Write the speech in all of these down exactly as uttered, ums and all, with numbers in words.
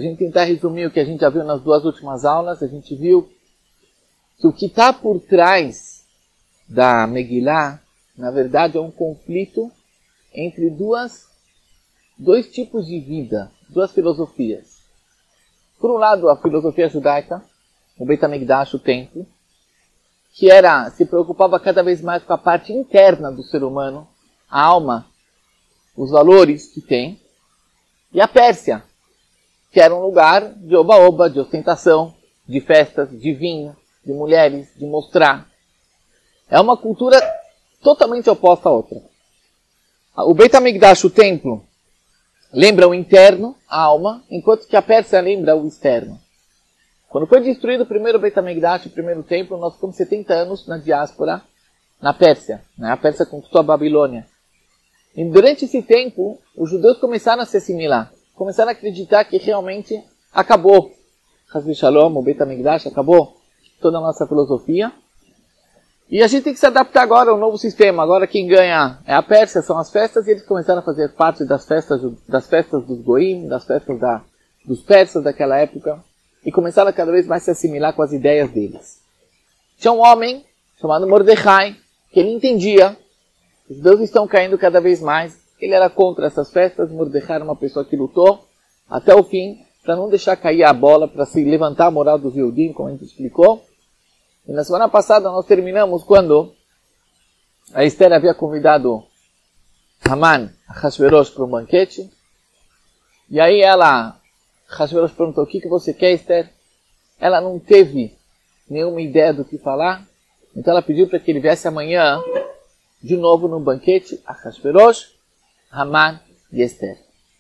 gente tentar resumir o que a gente já viu nas duas últimas aulas, a gente viu que o que está por trás da Megillah, na verdade, é um conflito entre duas, dois tipos de vida, duas filosofias. Por um lado, a filosofia judaica, o Beit HaMikdash, o templo, que era, se preocupava cada vez mais com a parte interna do ser humano, a alma, os valores que tem, e a Pérsia, que era um lugar de oba-oba, de ostentação, de festas, de vinho, de mulheres, de mostrar. É uma cultura totalmente oposta à outra. O Beit HaMikdash, o templo, lembra o interno, a alma, enquanto que a Pérsia lembra o externo. Quando foi destruído o primeiro Beit HaMikdash, o primeiro templo, nós ficamos setenta anos na diáspora, na Pérsia. Né? A Pérsia conquistou a Babilônia. E durante esse tempo, os judeus começaram a se assimilar. Começaram a acreditar que realmente acabou. Chas Shalom, o Beit HaMikdash, acabou toda a nossa filosofia. E a gente tem que se adaptar agora ao novo sistema. Agora quem ganha é a Pérsia, são as festas, e eles começaram a fazer parte das festas, das festas dos Goim, das festas da, dos persas daquela época, e começaram a cada vez mais se assimilar com as ideias deles. Tinha um homem chamado Mordecai, que ele entendia, os judeus estão caindo cada vez mais, ele era contra essas festas. Mordecai era uma pessoa que lutou até o fim, para não deixar cair a bola, para se levantar a moral dos Yehudim, como a gente explicou. E na semana passada nós terminamos quando a Esther havia convidado Haman, a Hashverosh, para um banquete. E aí ela, Hashverosh perguntou: o que, que você quer, Esther? Ela não teve nenhuma ideia do que falar. Então ela pediu para que ele viesse amanhã de novo no banquete, a Hashverosh, Haman e Esther.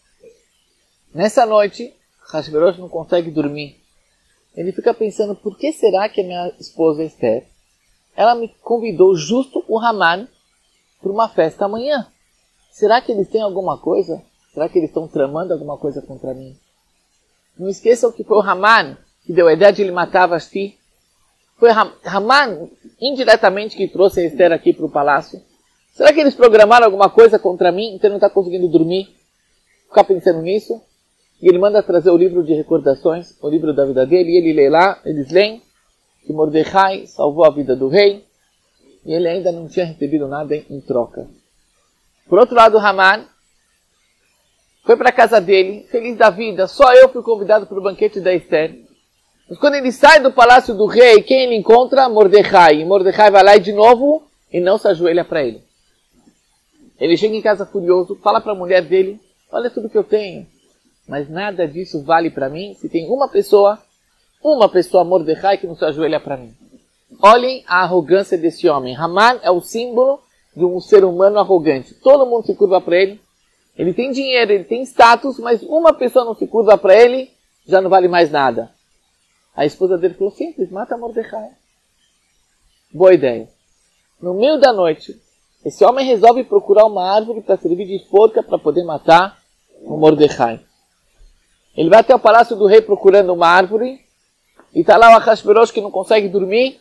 Nessa noite, Hashverosh não consegue dormir. Ele fica pensando: por que será que a minha esposa Esther, ela me convidou justo o Haman para uma festa amanhã? Será que eles têm alguma coisa? Será que eles estão tramando alguma coisa contra mim? Não esqueçam que foi o Haman que deu a ideia de ele matar Vashti. Foi Haman, indiretamente, que trouxe a Esther aqui para o palácio. Será que eles programaram alguma coisa contra mim, então ele não está conseguindo dormir? Ficar pensando nisso. E ele manda trazer o livro de recordações, o livro da vida dele, e ele lê lá, eles leem que Mordecai salvou a vida do rei, e ele ainda não tinha recebido nada em, em troca. Por outro lado, Haman foi para a casa dele, feliz da vida. Só eu fui convidado para o banquete da Esther. Mas quando ele sai do palácio do rei, quem ele encontra? Mordecai. E Mordecai vai lá e de novo, e não se ajoelha para ele. Ele chega em casa furioso, fala para a mulher dele: olha tudo que eu tenho, mas nada disso vale para mim se tem uma pessoa, uma pessoa, Mordecai, que não se ajoelha para mim. Olhem a arrogância desse homem. Haman é o símbolo de um ser humano arrogante. Todo mundo se curva para ele. Ele tem dinheiro, ele tem status, mas uma pessoa não se curva para ele, já não vale mais nada. A esposa dele falou: simples, mata Mordecai. Boa ideia. No meio da noite, esse homem resolve procurar uma árvore para servir de forca para poder matar o Mordecai. Ele vai até o palácio do rei procurando uma árvore, e está lá o Ahasverosh que não consegue dormir.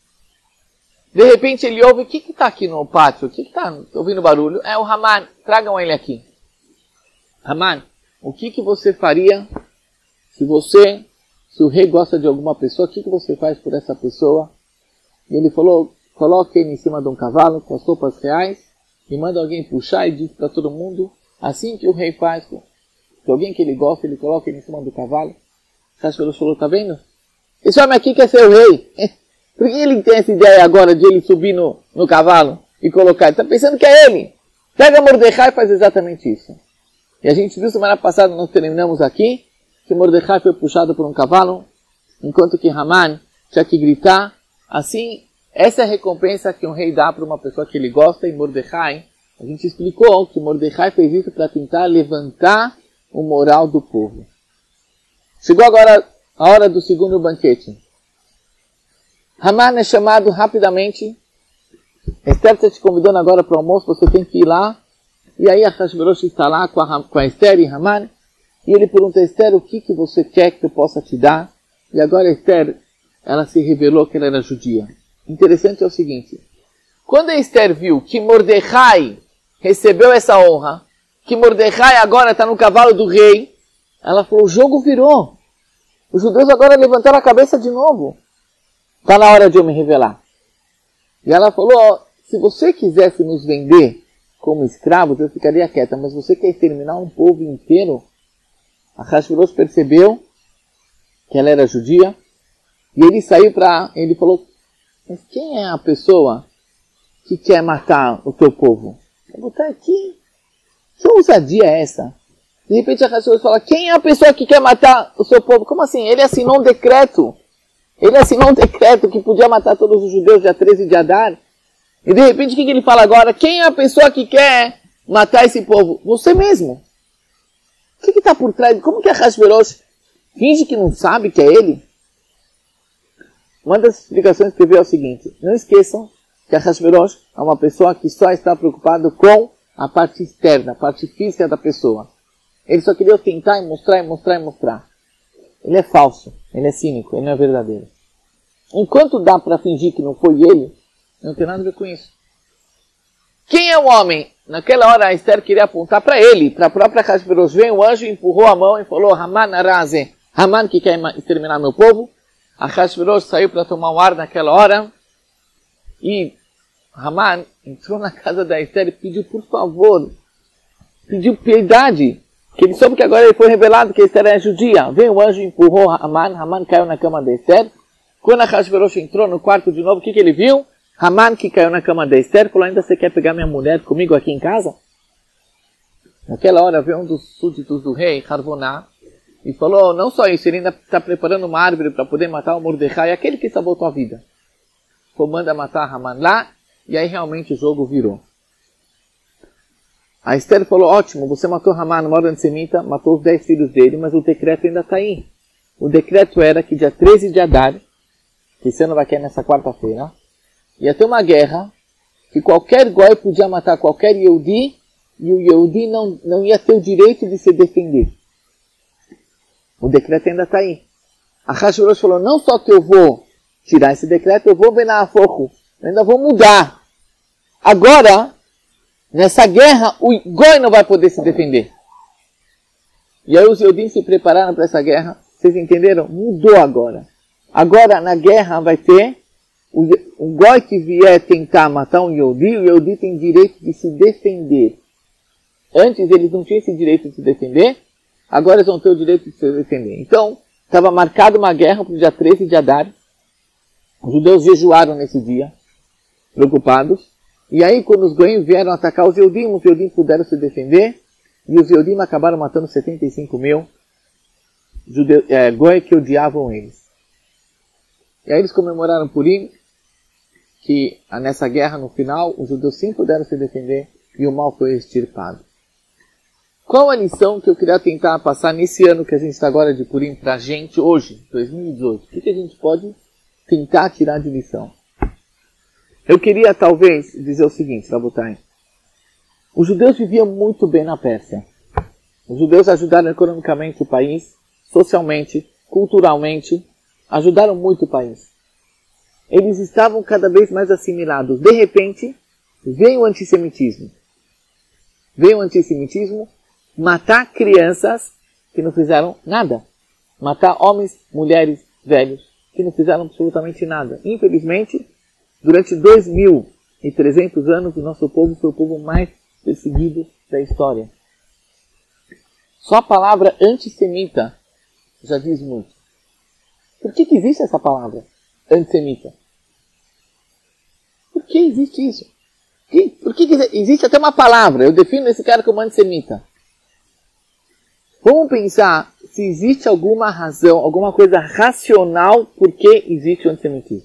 De repente ele ouve: o que está aqui no pátio? O que está ouvindo barulho? É o Haman, tragam ele aqui. Haman, o que, que você faria se você, se o rei gosta de alguma pessoa, o que, que você faz por essa pessoa? E ele falou: coloque ele em cima de um cavalo com as roupas reais e manda alguém puxar, e diz para todo mundo, assim que o rei faz, que alguém que ele gosta, ele coloca ele em cima do cavalo. Hashverosh falou: tá vendo? Esse homem aqui quer ser o rei. Por que ele tem essa ideia agora de ele subir no, no cavalo e colocar? Ele está pensando que é ele. Pega Mordecai e faz exatamente isso. E a gente viu semana passada, nós terminamos aqui, que Mordecai foi puxado por um cavalo, enquanto que Haman tinha que gritar. Assim, essa é a recompensa que um rei dá para uma pessoa que ele gosta. E Mordecai, a gente explicou que Mordecai fez isso para tentar levantar o moral do povo. Chegou agora a hora do segundo banquete. Haman é chamado rapidamente. Esther está te convidando agora para o almoço, você tem que ir lá. E aí a Hashverosh está lá com a, com a Esther e Haman. E ele pergunta a Esther: o que, que você quer que eu possa te dar? E agora a Esther, ela se revelou que ela era judia. Interessante é o seguinte: quando a Esther viu que Mordecai recebeu essa honra, que Mordecai agora está no cavalo do rei, Ela falou, o jogo virou. Os judeus agora levantaram a cabeça de novo. Está na hora de eu me revelar. E ela falou, ó, se você quisesse nos vender como escravos, eu ficaria quieta, mas você quer exterminar um povo inteiro? A Hashverosh percebeu que ela era judia, e ele saiu para... Ele falou, mas quem é a pessoa que quer matar o teu povo? Eu vou botar aqui. Que ousadia é essa? De repente a Hashverosh fala, quem é a pessoa que quer matar o seu povo? Como assim? Ele assinou um decreto. Ele assinou um decreto que podia matar todos os judeus dia treze de Adar. E de repente o que ele fala agora? Quem é a pessoa que quer matar esse povo? Você mesmo. O que está por trás? Como que a Hashverosh finge que não sabe que é ele? Uma das explicações que veio é o seguinte. Não esqueçam que a Hashverosh é uma pessoa que só está preocupada com a parte externa, a parte física da pessoa. Ele só queria tentar e mostrar e mostrar e mostrar. Ele é falso, ele é cínico, ele não é verdadeiro. Enquanto dá para fingir que não foi ele, não tem nada a ver com isso. Quem é o homem? Naquela hora a Esther queria apontar para ele, para a própria Hashverosh. Veio o anjo, empurrou a mão e falou, Haman Araze, Haman que quer exterminar meu povo. A Hashverosh saiu para tomar o ar naquela hora. E Haman entrou na casa da Esther e pediu, por favor, pediu piedade. Que ele soube que agora ele foi revelado que a Esther é judia. Veio o anjo e empurrou Haman. Haman caiu na cama da Esther. Quando a Hashverosh entrou no quarto de novo, o que, que ele viu? Haman, que caiu na cama da Esther, falou, ainda você quer pegar minha mulher comigo aqui em casa? Naquela hora veio um dos súditos do rei, Harvoná, e falou, não só isso, ele ainda está preparando uma árvore para poder matar o Mordecai, aquele que sabotou a vida. Foi, manda matar Haman lá, e aí realmente o jogo virou. A Esther falou, ótimo, você matou Haman, mora antissemita, matou os dez filhos dele, mas o decreto ainda está aí. O decreto era que dia treze de Adar, que esse ano vai cair nessa quarta-feira, ia ter uma guerra, que qualquer goi podia matar qualquer Yehudi, e o Yehudi não, não ia ter o direito de se defender. O decreto ainda está aí. A Hashverosh falou, não só que eu vou tirar esse decreto, eu vou benar a foco, eu ainda vou mudar. Agora, nessa guerra, o goi não vai poder se defender. E aí os Yehudim se prepararam para essa guerra, vocês entenderam? Mudou agora. Agora, na guerra, vai ter o, o goi que vier tentar matar um Yehudi, o Yehudi tem direito de se defender. Antes eles não tinham esse direito de se defender, agora eles vão ter o direito de se defender. Então, estava marcada uma guerra para o dia treze de Adar. Os judeus jejuaram nesse dia, preocupados. E aí, quando os goim vieram atacar os Yehudim, os Yehudim puderam se defender, e os Yehudim acabaram matando setenta e cinco mil judeus, é, goi que odiavam eles. E aí eles comemoraram Purim, que nessa guerra, no final, os judeus sim puderam se defender e o mal foi extirpado. Qual a lição que eu queria tentar passar nesse ano que a gente está agora de Purim para a gente hoje, dois mil e dezoito? O que, que a gente pode tentar tirar de lição? Eu queria talvez dizer o seguinte, Rabotai. Os judeus viviam muito bem na Pérsia. Os judeus ajudaram economicamente o país, socialmente, culturalmente, ajudaram muito o país. Eles estavam cada vez mais assimilados. De repente, veio o antissemitismo. Veio o antissemitismo matar crianças que não fizeram nada. Matar homens, mulheres, velhos, que não fizeram absolutamente nada. Infelizmente, durante dois mil e trezentos anos, o nosso povo foi o povo mais perseguido da história. Só a palavra antissemita já diz muito. Por que, que existe essa palavra, antissemita? Por que existe isso? Por que, que existe até uma palavra? Eu defino esse cara como antissemita. Vamos pensar se existe alguma razão, alguma coisa racional por que existe o antissemitismo.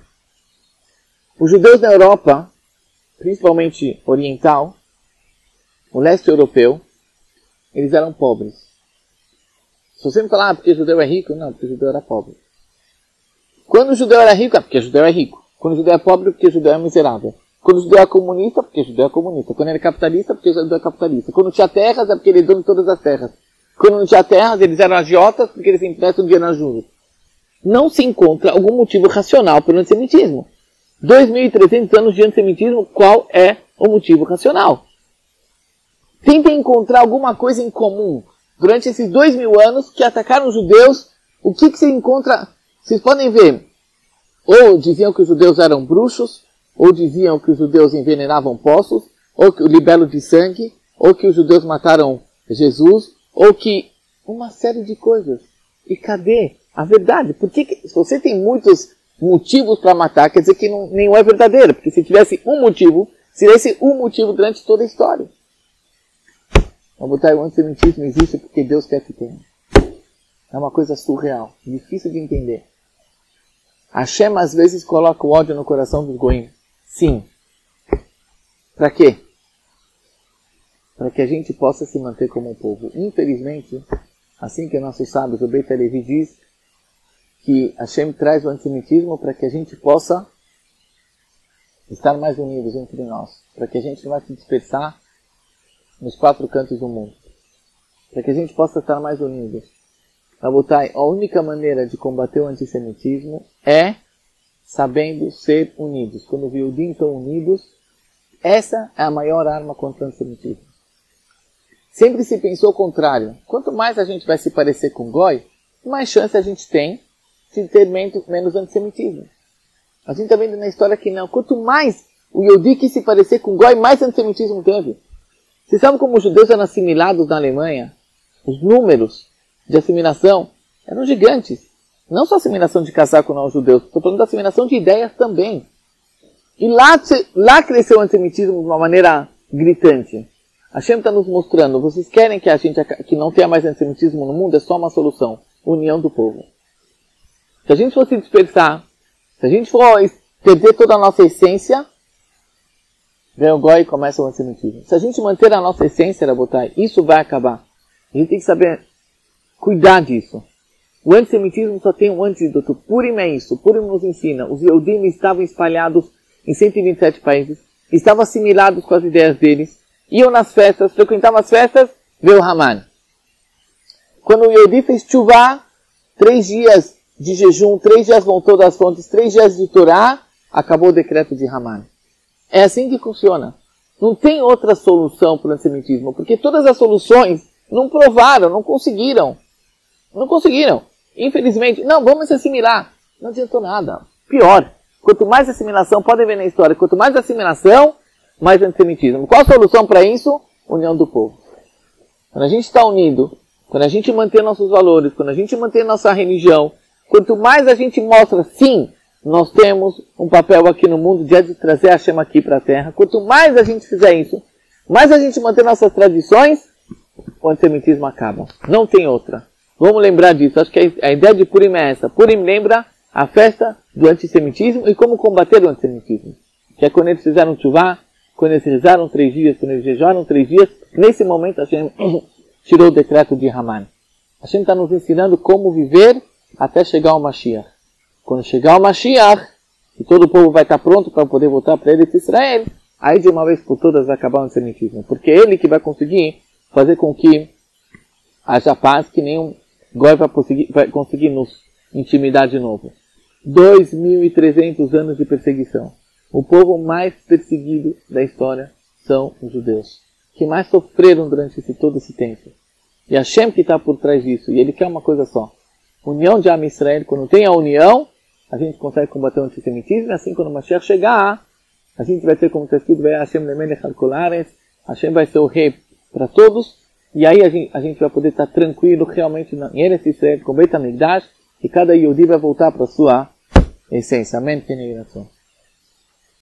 Os judeus da Europa, principalmente oriental, o leste europeu, eles eram pobres. Se você me falar, ah, porque o judeu é rico, não, porque o judeu era pobre. Quando o judeu era rico, é porque o judeu é rico. Quando o judeu é pobre, é porque o judeu é miserável. Quando o judeu é comunista, é porque o judeu é comunista. Quando ele é capitalista, é porque o judeu é capitalista. Quando tinha terras, é porque ele é dono de todas as terras. Quando não tinha terras, eles eram agiotas, porque eles emprestam dinheiro na juros. Não se encontra algum motivo racional pelo antissemitismo. dois mil e trezentos anos de antissemitismo, qual é o motivo racional? Tentem encontrar alguma coisa em comum durante esses dois mil anos que atacaram os judeus, o que, que se encontra? Vocês podem ver, ou diziam que os judeus eram bruxos, ou diziam que os judeus envenenavam poços, ou que o libelo de sangue, ou que os judeus mataram Jesus, ou que uma série de coisas. E cadê a verdade? Por que, que se você tem muitos motivos para matar, quer dizer que não, nenhum é verdadeiro, porque se tivesse um motivo, seria esse um motivo durante toda a história. Vamos botar o antissemitismo existe porque Deus quer que tenha. É uma coisa surreal, difícil de entender. Hashem às vezes coloca o ódio no coração dos goim. Sim. Para quê? Para que a gente possa se manter como um povo. Infelizmente, assim que nossos sábios, o Beit HaLevi diz que Hashem traz o antissemitismo para que a gente possa estar mais unidos entre nós. Para que a gente não vai se dispersar nos quatro cantos do mundo. Para que a gente possa estar mais unidos. Rabotai, a única maneira de combater o antissemitismo é sabendo ser unidos. Quando os Yehudim estão unidos, essa é a maior arma contra o antissemitismo. Sempre se pensou o contrário. Quanto mais a gente vai se parecer com Goi, mais chance a gente tem de ter menos antissemitismo. A gente está vendo na história que não. Quanto mais o Yehudi quis se parecer com Goi, mais antissemitismo teve. Vocês sabem como os judeus eram assimilados na Alemanha? Os números de assimilação eram gigantes. Não só assimilação de casaco não aos judeus, estou falando da assimilação de ideias também. E lá, lá cresceu o antissemitismo de uma maneira gritante. A Hashem está nos mostrando, vocês querem que a gente que não tenha mais antissemitismo no mundo? É só uma solução, união do povo. Se a gente for se dispersar, se a gente for perder toda a nossa essência, vem o Goi e começa o antissemitismo. Se a gente manter a nossa essência, Rabotai, isso vai acabar. A gente tem que saber cuidar disso. O antissemitismo só tem um antídoto. Purim é isso. Purim nos ensina. Os Yehudim estavam espalhados em cento e vinte e sete países. Estavam assimilados com as ideias deles. Iam nas festas, frequentavam as festas, veio o Haman. Quando o Yehudi fez tshuva, três dias de jejum, três dias voltou das fontes, três dias de Torá, acabou o decreto de Haman. É assim que funciona. Não tem outra solução para o antissemitismo, porque todas as soluções não provaram, não conseguiram. Não conseguiram. Infelizmente, não, vamos se assimilar. Não adiantou nada. Pior. Quanto mais assimilação, podem ver na história, quanto mais assimilação, mais antissemitismo. Qual a solução para isso? União do povo. Quando a gente está unido, quando a gente mantém nossos valores, quando a gente mantém nossa religião, quanto mais a gente mostra, sim, nós temos um papel aqui no mundo de trazer a Hashem aqui para a terra. Quanto mais a gente fizer isso, mais a gente manter nossas tradições, o antissemitismo acaba. Não tem outra. Vamos lembrar disso. Acho que a ideia de Purim é essa. Purim lembra a festa do antissemitismo e como combater o antissemitismo. Que é quando eles fizeram tshuva, quando eles rezaram três dias, quando eles jejuaram três dias, nesse momento a Hashem tirou o decreto de Haman. A Hashem está nos ensinando como viver até chegar ao Mashiach. Quando chegar o Mashiach, e todo o povo vai estar pronto para poder voltar para Eretz Israel, aí de uma vez por todas vai acabar o antissemitismo. Porque é ele que vai conseguir fazer com que haja paz, que nenhum Goi vai conseguir, vai conseguir nos intimidar de novo. dois mil e trezentos anos de perseguição. O povo mais perseguido da história são os judeus, que mais sofreram durante esse, todo esse tempo. E Hashem que está por trás disso, e ele quer uma coisa só. União de Am Israel, quando tem a união, a gente consegue combater o antissemitismo, e assim quando o Mashiach chegar, a gente vai ter como está escrito, Hashem lemelech al kol haaretz, Hashem vai ser o rei para todos, e aí a gente, a gente vai poder estar tranquilo realmente em Eretz Israel, com Beit HaMikdash, e cada Yehudi vai voltar para a sua essência. Amém.